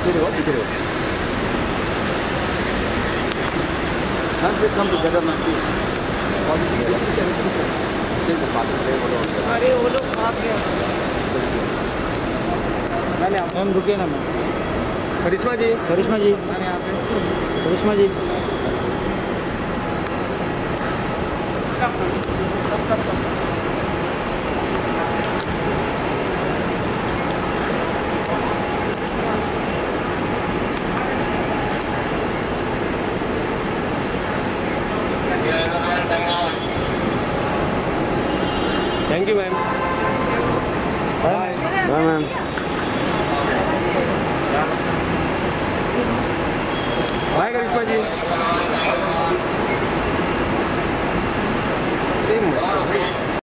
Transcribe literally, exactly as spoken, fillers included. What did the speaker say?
Ma'am, please come together, ma'am, please. अरे वो लोग भाग गया। मैम रुकिए ना मैम। करिश्मा जी, करिश्मा जी, मैम यहाँ पे। Karishma ji. Thank you ma'am. Bye bye ma'am. Bye Karishma ji.